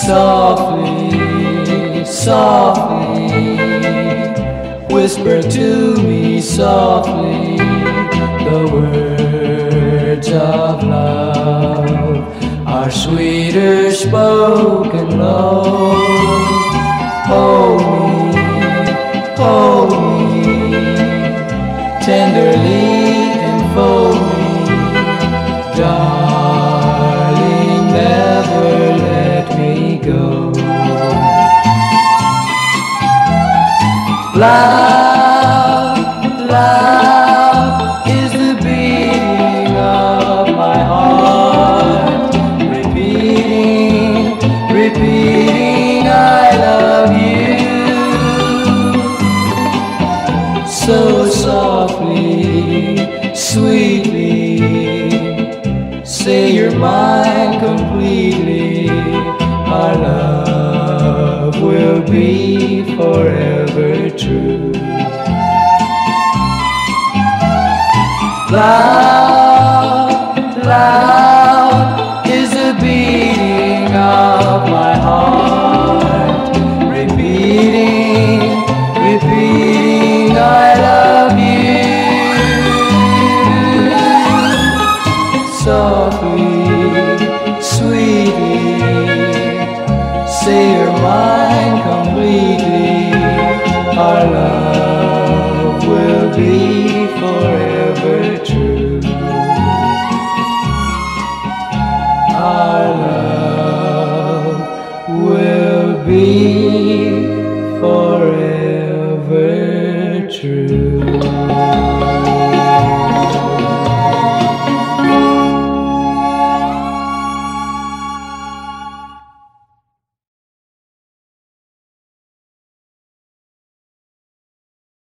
Softly, softly, whisper to me softly the words of love are sweeter spoken low. Hold me, tenderly enfold me, darling, never let me go. Loud, loud is the beating of my heart, repeating, repeating, I love you. So softly, sweetly, say you're mine completely. Our love will be forever true. Loud, loud is the beating of my heart, repeating, repeating, I love you. Softly, sweetly, say you're mine completely. Our love will be forever true. Our love will be forever true.